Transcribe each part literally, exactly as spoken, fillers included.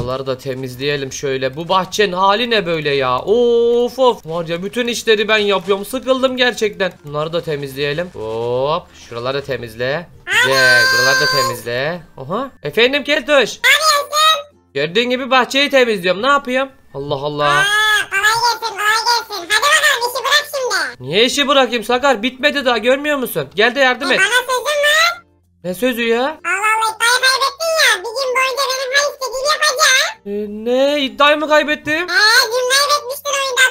Şuraları da temizleyelim şöyle. Bu bahçenin hali ne böyle ya? Of of. Var ya, bütün işleri ben yapıyorum. Sıkıldım gerçekten. Bunları da temizleyelim. Hop. Şuraları da temizle. Güzel. Buraları da temizle. Oha. Efendim Keltoş. Gördüğün gibi bahçeyi temizliyorum. Ne yapayım? Allah Allah. Aa, kolay gelsin kolay gelsin. Hadi bakalım işi bırak şimdi. Niye işi bırakayım Sakar? Bitmedi daha, görmüyor musun? Gel de yardım E, et. bana sözün var. Ne sözü ya? Allah Allah iddiayı kaybettin ya. Bir gün boyunca benim her istediğimi yapacağım. Ee, ne? İddiayı mı kaybettim? Eee dün kaybetmiştin oyunda,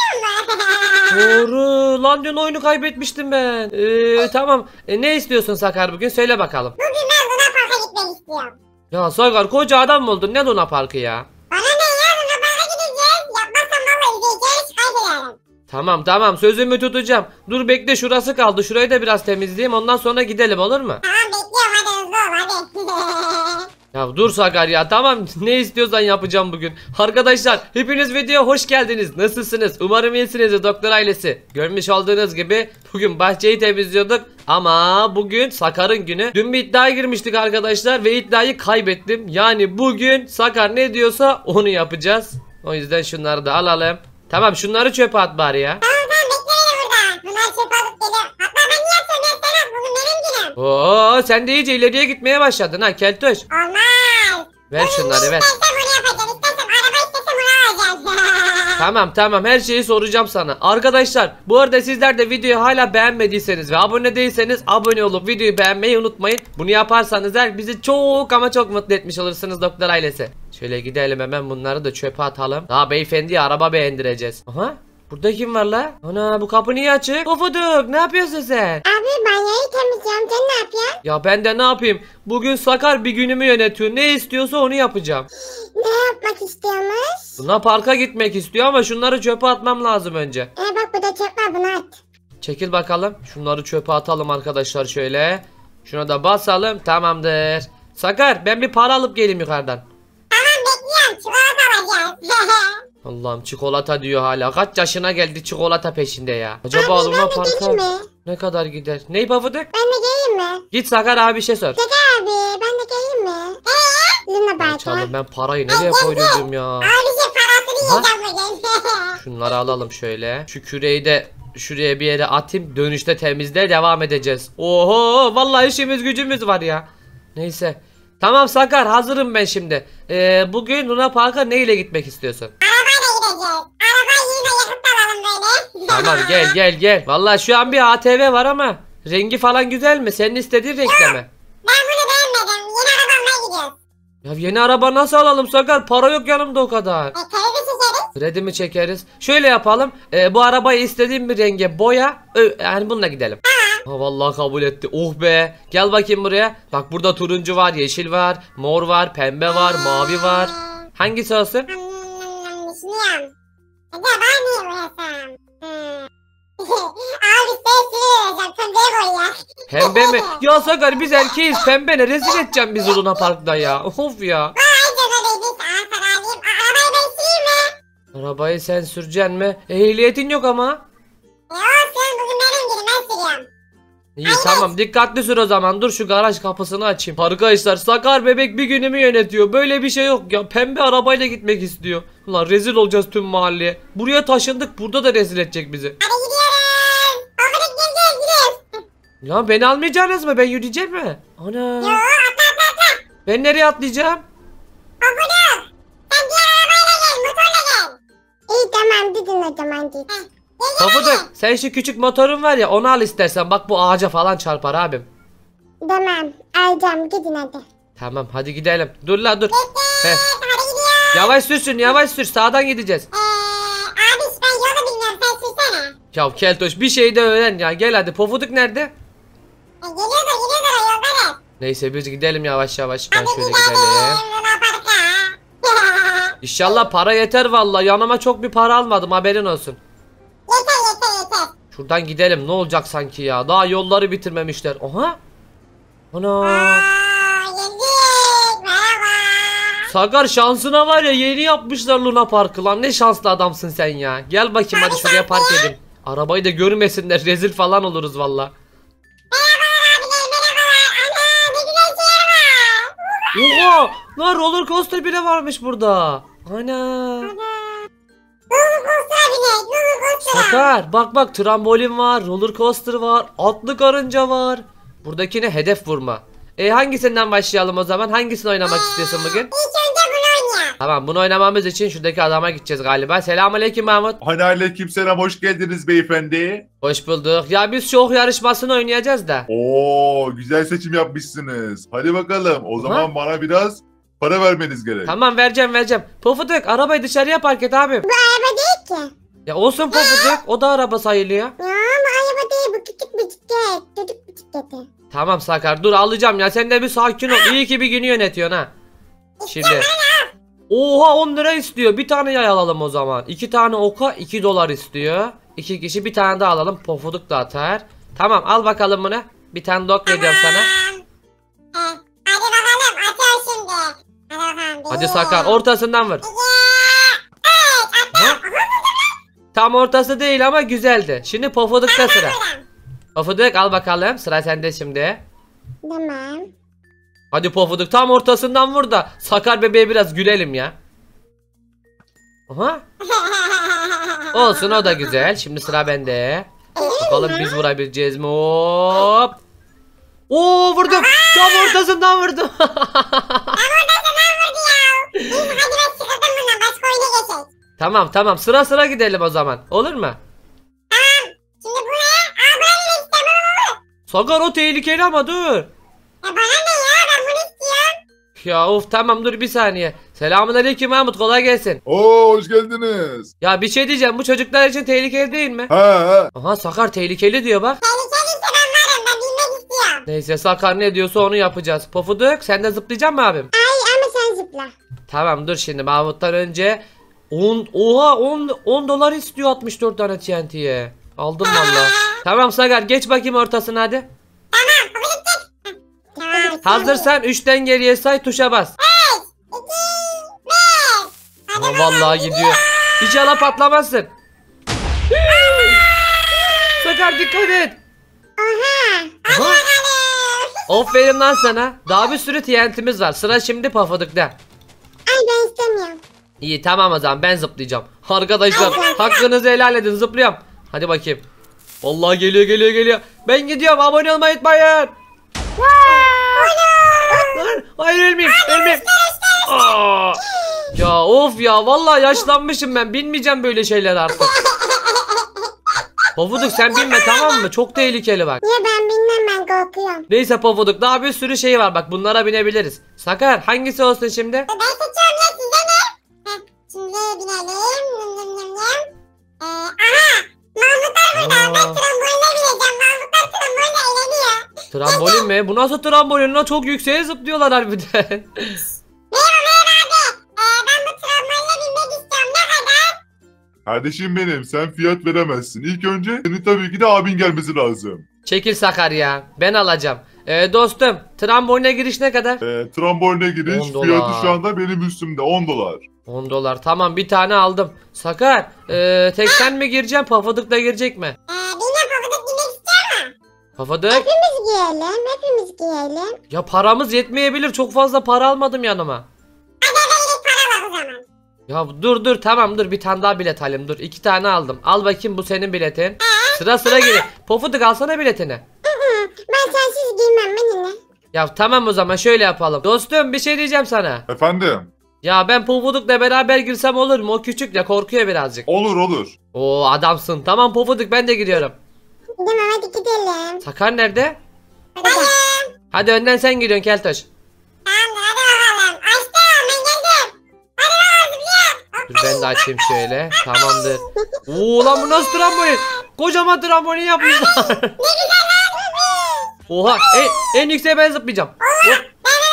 hatırlamıyor musun? Doğru. Lan dün oyunu kaybetmiştim ben. Ee, tamam. E, ne istiyorsun Sakar bugün? Söyle bakalım. Bugün ben Luna Park'a gitmek istiyorum. Ya Sakar, koca adam mı oldun? Ne Luna Parkı ya? Bana ne ya, Luna Park'a gideceğiz. Yapmazsam valla izleyeceğiz, kaybederim. Tamam tamam, sözümü tutacağım. Dur bekle, şurası kaldı. Şurayı da biraz temizleyeyim. Ondan sonra gidelim, olur mu? Tamam bekliyorum, hadi hızlı ol hadi. Ya dur Sakar ya, tamam, ne istiyorsan yapacağım bugün. Arkadaşlar hepiniz videoya hoş geldiniz. Nasılsınız? Umarım iyisinizdir doktor ailesi. Görmüş olduğunuz gibi bugün bahçeyi temizliyorduk. Ama bugün Sakar'ın günü. Dün bir iddiaya girmiştik arkadaşlar ve iddiayı kaybettim. Yani bugün Sakar ne diyorsa onu yapacağız. O yüzden şunları da alalım. Tamam, şunları çöpe at bari ya. Tamam tamam bekle beni burada. Bunlar çöpe alıp geliyorum. Hatta ben niye atıyorum ya, sen at, bugün benim günüm. Oo, sen de iyice ileriye gitmeye başladın ha Keltoş. Olmaz. Ver şunları ver. İstersem bunu yapacağım. İstersem araba istesem onu alacağım. Tamam tamam, her şeyi soracağım sana. Arkadaşlar bu arada sizler de videoyu hala beğenmediyseniz ve abone değilseniz abone olup videoyu beğenmeyi unutmayın. Bunu yaparsanız her bizi çok ama çok mutlu etmiş olursunuz doktor ailesi. Şöyle gidelim hemen, bunları da çöpe atalım. Daha beyefendiye araba beğendireceğiz. Aha, burada kim var la? Ana, bu kapı niye açık? Pofuduk, ne yapıyorsun sen? Abi banyoyu temizliyorum, sen ne yapıyorsun? Ya ben de ne yapayım? Bugün Sakar bir günümü yönetiyor. Ne istiyorsa onu yapacağım. Ne yapmak istiyormuş? Luna Park'a gitmek istiyor ama şunları çöpe atmam lazım önce. E bak burada çöp var, bunu at. Çekil bakalım. Şunları çöpe atalım arkadaşlar şöyle. Şuna da basalım. Tamamdır. Sakar, ben bir para alıp geleyim yukarıdan. Tamam bekliyorum, çikolata alacağız. Allah'ım, çikolata diyor hala. Kaç yaşına geldi çikolata peşinde ya. Acaba Abi Luna ben de Park'a geleyim mi? ne kadar gider? Ney Pafuduk? Ben de geleyim mi? Git Sakar abi bir şey sor. Dede abi ben de geleyim mi? Eee? Luna Park'a. Çalın, ben parayı nereye koydum ya? Abi şey parasını Aha. yiyeceğim bugün. Şunları alalım şöyle. Şu küreği de şuraya bir yere atayım. Dönüşte temizle devam edeceğiz. Oho, vallahi işimiz gücümüz var ya. Neyse. Tamam Sakar, hazırım ben şimdi. Ee, bugün Luna Park'a neyle gitmek istiyorsun? Arabayla gideceğiz. Arabayı yine yakıt alalım böyle. Tamam gel gel gel. Vallahi şu an bir A T V var ama rengi falan güzel mi? Senin istediğin renkte mi? Ben bunu beğenmedim. Yeni araba almaya gidiyoruz. Ya yeni araba nasıl alalım Sakar? Para yok yanımda o kadar. E kredi çekeriz. Kredi mi çekeriz? Şöyle yapalım. Ee, bu arabayı istediğim bir renge boya. Ö, yani bununla gidelim. Ha, vallahi kabul etti. Oh be. Gel bakayım buraya. Bak burada turuncu var, yeşil var, mor var, pembe var, mavi var. Hangisi olsun? Hmm, düşünüyorum. Acaba ne boyasam? Hmm. Abi sen sürüyorsun. Pembeye boy ya. Pembe mi? Ya Sakar, biz erkeğiz. Pembe ne? Rezil edeceğim bizi Luna Park'ta ya. Of ya. Vay canına biz Ankara alayım. Arabayı ben süreyim mi? Arabayı sen süreceksin mi? Ehliyetin yok ama. E olsun, bugün benim günüm, ben sürüyorum. İyi tamam, dikkatli sür o zaman. Dur şu garaj kapısını açayım. Arkadaşlar Sakar bebek bir günümü yönetiyor. Böyle bir şey yok ya. Pembe arabayla gitmek istiyor. Ulan rezil olacağız tüm mahalleye. Buraya taşındık, burada da rezil edecek bizi. Hadi gidiyoruz. Babalık gel gel gidiyoruz. Ya beni almayacaksınız mı? Ben yürüyeceğim mi? Ana. Yo atla atla atla. Ben nereye atlayacağım? Babalık. Sen diğer arabayla gel, motorla gel. İyi tamam, gidin o zaman git. Pafuduk, sen şu küçük motorun var ya, onu al istersen. Bak bu ağaca falan çarpar abim. Tamam alacağım, gidin hadi. Tamam hadi gidelim. Dur la dur. Heh. Hadi gidiyoruz. Yavaş sürsün, yavaş sür, sağdan gideceğiz. Eee abi ben yolu bilmiyorum, sen sürsene. Ya Keltoş, bir şey de öğren ya. Gel hadi. Pofuduk nerede? E, geliyordur geliyordur, yolda. Neyse biz gidelim yavaş yavaş. Ben Hadi şöyle gidelim. gidelim. Luna Park'a. İnşallah para yeter vallahi. Yanıma çok bir para almadım, haberin olsun. Yeter yeter yeter. Şuradan gidelim, ne olacak sanki ya. Daha yolları bitirmemişler. Oha. Ana. Aa, geldik. Merhaba. Sakar, şansına var ya, yeni yapmışlar Luna Park'ı lan. Ne şanslı adamsın sen ya. Gel bakayım hadi şuraya park edin. Arabayı da görmesinler, rezil falan oluruz valla. Merhabalar abiler, merhabalar. Ana ne güzel şey var. Oha! Lan roller coaster bile varmış burada. Ana. Roller coaster bile. Roller coaster. Sakar bak bak, trambolin var, roller coaster var, atlı karınca var. Buradakine hedef vurma. E hangisinden başlayalım o zaman? Hangisini oynamak istiyorsun bugün? İlk önce bunu oynayalım. Tamam, bunu oynamamız için şuradaki adama gideceğiz galiba. Selamünaleyküm Mahmut. Hani aleykümselam, hoş geldiniz beyefendi. Hoş bulduk. Ya biz şok yarışmasını oynayacağız da. Oo, güzel seçim yapmışsınız. Hadi bakalım, o zaman bana biraz para vermeniz gerek. Tamam, vereceğim vereceğim. Pofuduk, arabayı dışarıya park et abim. Bu araba değil ki. Ya olsun Pofuduk, o da araba sayılıyor. Ya ama araba değil, bu küçük bisiklet. Çocuk bisikleti. Tamam Sakar, dur alacağım ya, sen de bir sakin ol. İyi ki bir günü yönetiyorsun ha. Şimdi. Oha, on lira istiyor. Bir tane yay alalım o zaman. İki tane oka iki dolar istiyor. İki kişi bir tane daha alalım. Pofuduk da atar. Tamam, al bakalım bunu. Bir tane de ok veriyorum sana. Tamam. Eh, hadi bakalım, atıyor şimdi. Hadi bakalım. Bir, Hadi Sakar, ortasından vur. iki, üç, Ha? attım. Tam ortası değil ama güzeldi. Şimdi Pofuduk'ta sıra. Pofuduk al bakalım. Sıra sende şimdi. Tamam. Hadi Pofuduk, tam ortasından vur da Sakar bebeğe biraz gülelim ya. Aha. Olsun, o da güzel. Şimdi sıra bende. Bakalım biz vurabileceğiz mi? Hop. Oo, vurdum. Tam ortasından vurdum. Hadi ben sıkıldım bundan, başka oyuna geçelim. Tamam tamam, sıra sıra gidelim o zaman. Olur mu? Şimdi bu ne? Aa, bana ne istemem. Sakar, o tehlikeli ama dur. Ya bana ne ya, ben bunu istiyorum. Ya of, tamam dur bir saniye. Selamünaleyküm Mahmut, kolay gelsin. Oo, hoş geldiniz. Ya bir şey diyeceğim, bu çocuklar için tehlikeli değil mi? Ha ha. Aha, Sakar tehlikeli diyor bak. Tehlikeliyse ben varım, ben bilmek istiyorum. Neyse, Sakar ne diyorsa onu yapacağız. Pofuduk, sen de zıplayacak mısın abim? Ay ama sen zıpla. Tamam dur, şimdi Mahmut'tan önce on, oha on, on dolar istiyor altmış dört tane T N T'ye. Aldım valla. Tamam Sakar, geç bakayım ortasına hadi. Tamam. Hazırsan üçten geriye say, tuşa bas. Ama vallahi gidiyor. İnşallah patlamazsın. Sakar dikkat et. Oha. Aha. Aferin lan sana. Daha bir sürü T N T'miz var. Sıra şimdi Pofuduk'ta. Ay ben istemiyorum. İyi tamam, o zaman ben zıplayacağım. Arkadaşlar hakkınızı helal edin, zıplıyorum. Hadi bakayım. Vallahi geliyor geliyor geliyor. Ben gidiyorum, abone olmayı unutmayın. Lan, hayır ölmeyeyim ölmeyeyim. Aa! Ya of ya, vallahi yaşlanmışım ben, bilmeyeceğim böyle şeyler artık. Pofuduk sen binme, tamam mı? Çok tehlikeli bak. Ya ben bilmem, ben korkuyorum. Neyse Pofuduk, daha bir sürü şey var bak, bunlara binebiliriz. Sakar, hangisi olsun şimdi? Ben seçiyorum ya, size ne? Heh, şimdi binelim. Nım nım nım nım. Ee, aha. Mahmutlar burada. Ben Aa, tramboline bineceğim. Mahmutlar tramboline eğleniyor. trambolin mi? Bu nasıl trambolin lan? Çok yükseğe zıplıyorlar harbiden. Merhaba merhaba abi. Ee, ben bu tramboline binmek istiyorum. Ne kadar? Kardeşim benim, sen fiyat veremezsin. İlk önce senin tabii ki de abin gelmesi lazım. Çekil Sakar ya, ben alacağım. Ee, dostum, tramboline giriş ne kadar? Ee, tramboline giriş on dolar. fiyatı şu anda benim üstümde on dolar. on dolar, tamam bir tane aldım. Sakar, ee, tek sen mi gireceksin, Pofuduk da girecek mi? Ee, bilmem pofuduk binmek istiyor mu? Pofuduk? Hepimiz giyelim. Hepimiz giyelim. Ya paramız yetmeyebilir, çok fazla para almadım yanıma. Hadi hadi para bak o zaman. Ya dur dur, tamam dur, bir tane daha bilet alayım, dur iki tane aldım. Al bakayım, bu senin biletin. Sıra sıra gir. Pofuduk alsana biletini. Hı hı. Ben sensiz giymem, ben yine. Ya tamam, o zaman şöyle yapalım. Dostum, bir şey diyeceğim sana. Efendim? Ya ben Pofuduk'la beraber girsem olur mu? O küçük ya, korkuyor birazcık. Olur olur. Oo adamsın. Tamam Pofuduk, ben de gidiyorum. Tamam hadi gidelim. Sakar nerede? Hadi gel. Hadi önden sen gidiyorsun Keltoş. Tamam hadi bakalım. Açtım, ben geldim. Hadi bakalım zıplayalım. Dur ben de açayım şöyle. Tamamdır. Oo lan, bu nasıl trambolin? Kocaman trambolin yapmışlar. Oha, en, en yükseğe ben zıplayacağım. Hop.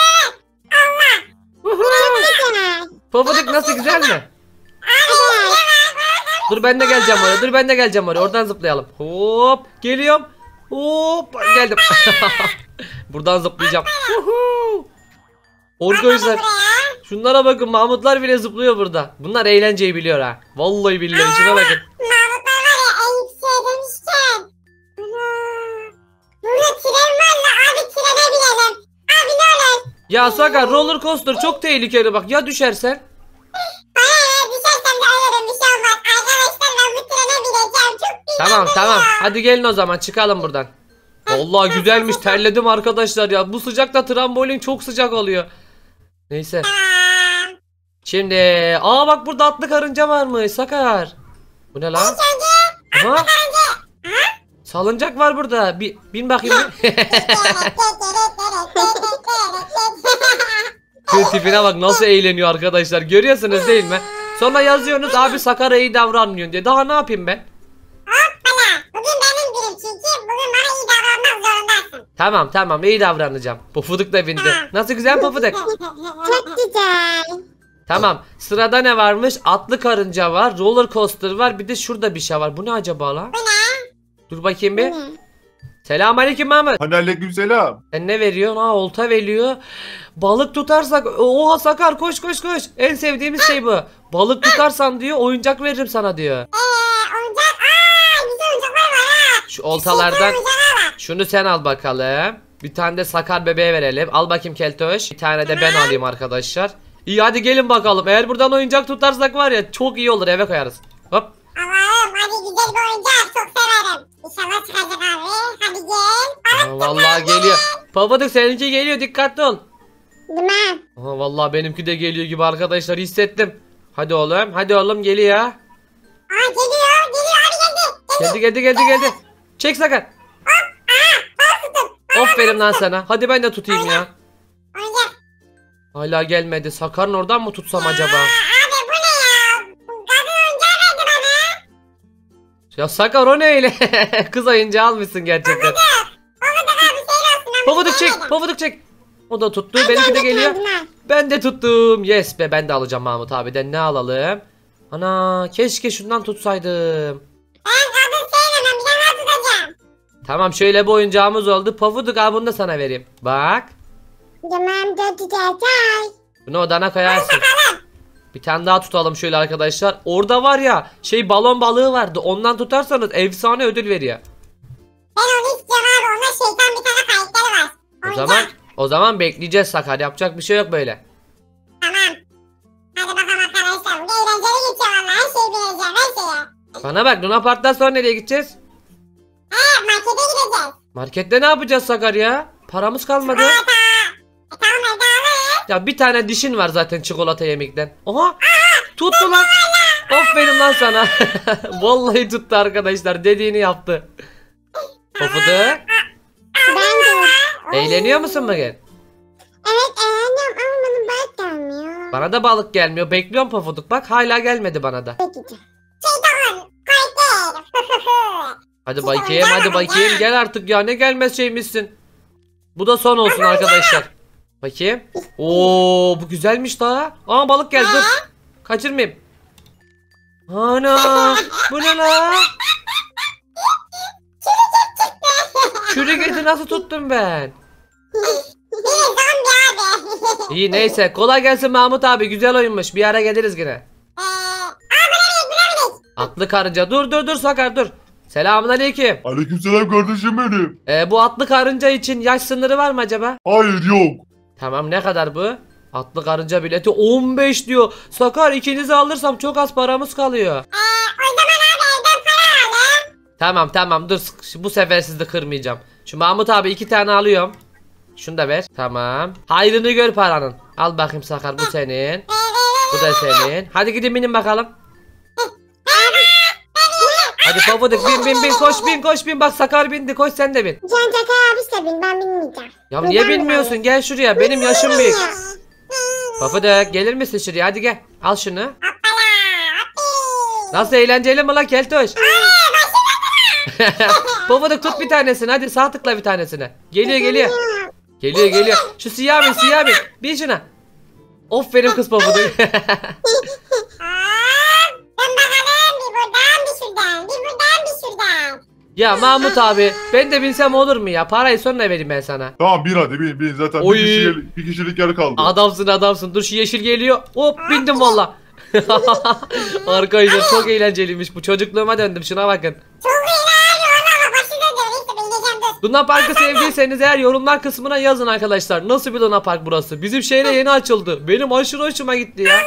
Uhu. Güzel. Pofuduk nasıl, güzel mi? Hadi. Dur ben de geleceğim oraya. Dur ben de geleceğim oraya. Oradan zıplayalım. Hop, geliyorum. Hop, geldim. Buradan zıplayacağım. Uhu. Arkadaşlar, şunlara bakın, Mahmutlar bile zıplıyor burada. Bunlar eğlenceyi biliyor ha. Vallahi billahi, şuna bakın. Mahmutlar var ya, en yükseğe demişken. Ana. Burada tren var la abi, trene binelim. Abi ne olur. Ya Sakar roller coaster çok tehlikeli bak ya düşersen. Hayır düşersem de ölürüm bir şey olmaz. Arkadaşlar ben bu trene bineceğim. Çok güzel. Tamam tamam hadi gelin o zaman çıkalım buradan. Vallahi güzelmiş terledim arkadaşlar ya. Bu sıcakta trambolin çok sıcak oluyor. Neyse. Tamam. Şimdi aa bak burada atlı karınca varmış Sakar. Bu ne lan? Aha. Salıncak var burada. Bir, bin bakayım. Şu tipine bak nasıl eğleniyor arkadaşlar. Görüyorsunuz değil mi? Sonra yazıyorsunuz abi Sakar'a iyi davranmıyorsun diye. Daha ne yapayım ben? Hoppala. Bugün benim günüm çünkü bugün bana iyi davranmak zorundasın. Tamam tamam iyi davranacağım. Pofuduk da bindi. Nasıl güzel Pofuduk? Çok güzel. Tamam sırada ne varmış? Atlı karınca var. Roller coaster var. Bir de şurada bir şey var. Bu ne acaba lan? Bu ne? Dur bakayım bir. Selamünaleyküm Mahmut. Hani aleykümselam. Sen ne veriyorsun? Ha olta veriyor. Balık tutarsak oha Sakar koş koş koş. En sevdiğimiz şey bu. Balık tutarsan diyor oyuncak veririm sana diyor. Eee oyuncak. Aaa güzel oyuncaklar var ha. Şu oltalardan Oyuncaklar var. şunu sen al bakalım. Bir tane de Sakar bebeğe verelim. Al bakayım Keltoş. Bir tane de ben alayım arkadaşlar. İyi hadi gelin bakalım. Eğer buradan oyuncak tutarsak var ya çok iyi olur eve koyarız. Hop. Allah'ım hadi güzel bir oyuncak çok severim. İnşallah çıkacak abi. Hadi gel. Aa, vallahi geliyor. Pabuduk seninki geliyor dikkatli ol. Duman. Aha, vallahi benimki de geliyor gibi arkadaşlar hissettim. Hadi oğlum hadi oğlum geliyor. Aa geliyor geliyor abi geldi. Geldi geldi geldi geldi. Çek Sakar. Aferin lan sana. Hadi ben de tutayım ya. Oyuncak. Hala gelmedi. Sakar'ın oradan mı tutsam acaba? Aa, abi bu ne ya? Bu kadın oyuncağı verdi bana. Ya Sakar o ne öyle? Kız oyuncağı almışsın gerçekten. Pabuduk abi şey olsun. ben Pabuduk bir çek. şey yemedim. Pabuduk çek. O da tuttu. Benimki de geliyor. Duman. Ben de tuttum. Yes be ben de alacağım Mahmut abiden. Ne alalım? Ana keşke şundan tutsaydım. Ben kadın sevmem bir daha tutacağım. Tamam şöyle bir oyuncağımız oldu. Pabuduk abi bunu da sana vereyim. Bak. Duman da tutacak. Bunu odana koyarsın. Bir tane daha tutalım şöyle arkadaşlar. Orada var ya şey balon balığı vardı. Ondan tutarsanız efsane ödül veriyor. Ben onu istiyorum abi. Onda şeytan bir tane kayıtları var. O Oyuncak. zaman o zaman bekleyeceğiz Sakar. Yapacak bir şey yok böyle. Tamam. Hadi bakalım arkadaşlar. Bu eğlenceli geçiyor valla. Her şeyi bileceğim. Her şeyi. Bana bak Luna Park'tan sonra nereye gideceğiz? He markete gideceğiz. Markette ne yapacağız Sakar ya? Paramız kalmadı. Aa tamam. E, tamam evde alırız. Ya bir tane dişin var zaten çikolata yemekten. Oha! Tuttu lan. Aferin lan sana. Vallahi tuttu arkadaşlar. Dediğini yaptı. Pofuduk. Ben de. Eğleniyor musun bugün? Evet eğleniyorum ama bana balık gelmiyor. Bana da balık gelmiyor. Bekliyorum Pofuduk. Bak hala gelmedi bana da. Peki. Şeytan kayıtlar. Hadi bakayım hadi bakayım. Gel artık ya ne gelmez şeymişsin. Bu da son olsun arkadaşlar. Bakayım. Oo bu güzelmiş daha. Aa balık geldi dur. Kaçırmayayım. Ana bu ne la? Çürük nasıl tuttum ben? Bir zombi abi. İyi neyse kolay gelsin Mahmut abi güzel oyunmuş. Bir ara geliriz yine. Eee. Aa buna buna buna. Atlı karınca dur dur dur Sakar dur. Selamünaleyküm. Aleykümselam kardeşim benim. Ee, bu atlı karınca için yaş sınırı var mı acaba? Hayır yok. Tamam ne kadar bu? Atlı karınca bileti on beş diyor. Sakar ikinizi alırsam çok az paramız kalıyor. Eee o zaman abi evden para alın. Tamam tamam dur bu sefer sizi kırmayacağım. Şu Mahmut abi iki tane alıyorum. Şunu da ver. Tamam. Hayrını gör paranın. Al bakayım Sakar bu senin. Bu da senin. Hadi gidin binin bakalım. Hadi Pofuduk bin bin bin koş bin koş bin bak Sakar bindi koş sen de bin. Can Çakar abi de bin ben binmeyeceğim. Ya niye bilmiyorsun gel şuraya benim yaşım büyük. Pofuduk gelir misin şuraya hadi gel al şunu. Nasıl eğlenceli mi la keltoş? Pofuduk tut bir tanesini hadi sağ tıkla bir tanesine. Geliyor geliyor. Geliyor geliyor. Şu siyah bin siyah bin. Bin şuna. Aferin kız Pofuduk. Ben bakalım bir buradan bir şuradan bir buradan bir şuradan. Ya Mahmut abi ben de binsem olur mu ya? Parayı sonra vereyim ben sana. Tamam bin hadi bin bin zaten Oy. bir, kişi, bir kişilik yer kaldı. Adamsın adamsın. Dur şu yeşil geliyor. Hop bindim valla. Arkadaşlar çok eğlenceliymiş bu. Çocukluğuma döndüm şuna bakın. Çok iyi abi ona ama başı da dönüyor işte bineceğim dur. Luna Park'ı sevdiyseniz eğer yorumlar kısmına yazın arkadaşlar. Nasıl bir Luna Park burası? Bizim şehre yeni açıldı. Benim aşırı hoşuma gitti ya.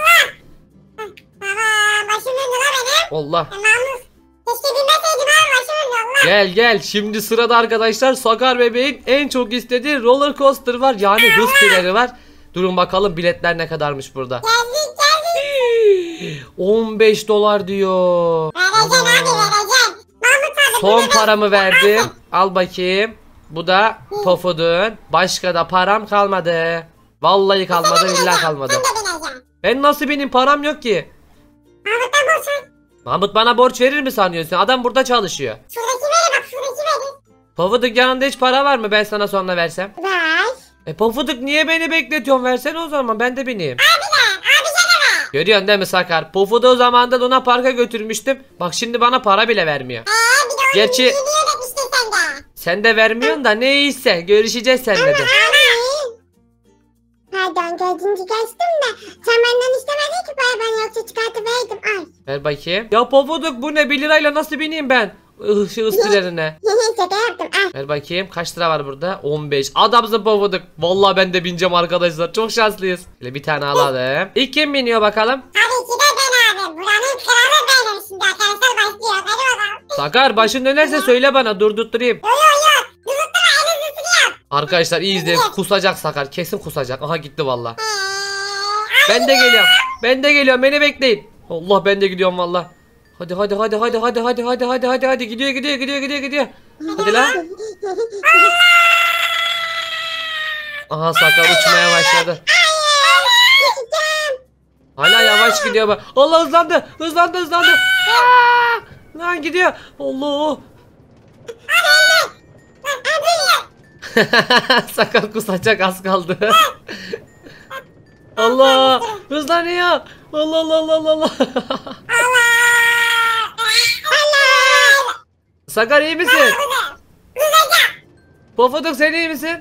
Baba başım döndü la benim. Allah. Tamam. Keşke bilmeseydim abi başım döndü Allah. Gel gel. Şimdi sırada arkadaşlar Sakar bebeğin en çok istediği roller coaster var. Yani hız treni var. Durun bakalım biletler ne kadarmış burada. Geldik geldik. on beş dolar diyor. Vereceksin abi vereceksin. Mahmut abi. Son bunu paramı ver. verdim. Al bakayım. Bu da Pofud'un. Başka da param kalmadı. Vallahi kalmadı, billahi kalmadı. Sen de bineceksin. Ben nasıl bineyim? Param yok ki. Mahmut'tan borç ver. Mahmut bana borç verir mi sanıyorsun? Adam burada çalışıyor. Şuradaki veri bak şuradaki veri. Pofuduk yanında hiç para var mı? Ben sana sonra versem. Ver. E Pofuduk niye beni bekletiyorsun? Versene o zaman, ben de bineyim. Abi de abi sana ver. Görüyorsun değil mi Sakar? Pofuduk'u o zaman da Luna Park'a götürmüştüm. Bak şimdi bana para bile vermiyor. Eee bir de onun Gerçi- iyiliği ödetmiştin sen de. Sen de vermiyorsun da neyse, görüşeceğiz seninle de. Pardon dördüncü geçtim de sen benden istemedin ki para ben yoksa çıkartıverdim ay. Ver bakayım. Ya Pofuduk bu ne? bir lirayla nasıl bineyim ben? Ih, şu ıs trenine. Şaka yaptım ay. Ver bakayım kaç lira var burada? on beş. Adamsın Pofuduk. Vallahi ben de bineceğim arkadaşlar. Çok şanslıyız. Şöyle bir tane alalım. İlk kim biniyor bakalım? Tabii ki de ben abi. Buranın kralı benim şimdi arkadaşlar başlıyor. Hadi bakalım. Sakar başın dönerse söyle bana, durdurtturayım. Yo yo yo. Yumurtlama en hızlısını yap. Arkadaşlar iyi izleyin. Kusacak Sakar. Kesin kusacak. Aha gitti valla. Eee. Ben de geliyorum. Ben de geliyorum. Beni bekleyin. Allah, ben de gidiyorum valla. Hadi hadi hadi hadi hadi hadi hadi hadi hadi hadi gidiyor gidiyor gidiyor gidiyor gidiyor. Hadi lan. Aha Sakar uçmaya başladı. Hala yavaş gidiyor bak. Allah, hızlandı. Hızlandı hızlandı. Aa! Lan gidiyor. Allah. Sakar kusacak, az kaldı. Allah. Hızlanıyor. Allah Allah Allah Allah Allah. Sakar iyi misin? Pofuduk sen iyi misin?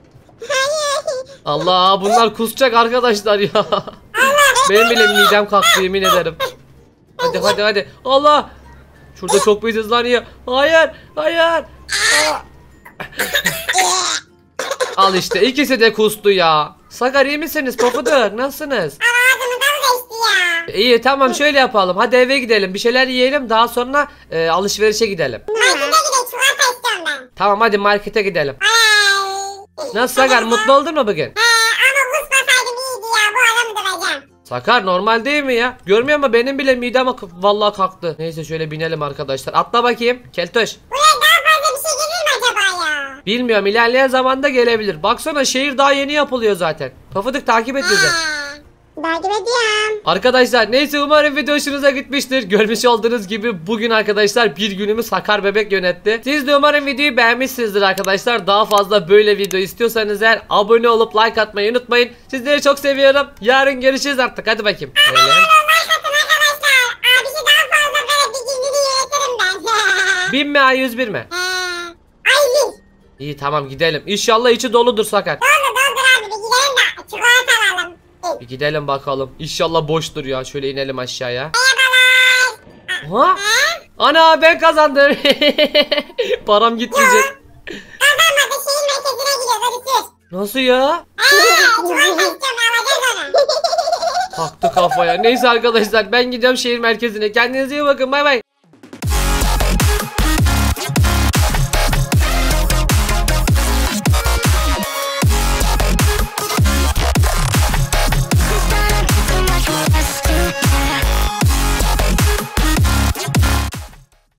Allah, bunlar kusacak arkadaşlar ya. Benim bile midem kalktı, yemin ederim. Hadi hadi hadi. Allah. Şurada çok bir hızlanıyor. Hayır hayır. Aa. Al işte, ikisi de kustu ya. Sakar iyi misiniz Pofuduk? Nasılsınız? İyi tamam, şöyle yapalım. Hadi eve gidelim, bir şeyler yiyelim, daha sonra e, alışverişe gidelim. Tamam hadi markete gidelim. Nasıl Sakar, mutlu oldun mu bugün? Sakar normal değil mi ya? Görmüyor musun, benim bile midem ak- vallahi kalktı. Neyse şöyle binelim arkadaşlar. Atla bakayım Keltoş. Bilmiyorum, ilerleyen zamanda gelebilir. Baksana şehir daha yeni yapılıyor zaten. Pofuduk takip et bizi. Takip ediyorum. Arkadaşlar neyse, umarım video hoşunuza gitmiştir. Görmüş olduğunuz gibi bugün arkadaşlar bir günümü Sakar bebek yönetti. Siz de umarım videoyu beğenmişsinizdir arkadaşlar. Daha fazla böyle video istiyorsanız eğer abone olup like atmayı unutmayın. Sizleri çok seviyorum. Yarın görüşürüz artık, hadi bakayım. Öyle. Bin mi ay yüz bir mi? İyi tamam gidelim. İnşallah içi doludur Sakar. Bir gidelim bakalım. İnşallah boştur ya. Şöyle inelim aşağıya. Ha? Ana ben kazandım. Param gitmeyecek. Nasıl ya? Taktı kafaya. Neyse arkadaşlar ben gidiyorum şehir merkezine. Kendinize iyi bakın. Bay bay.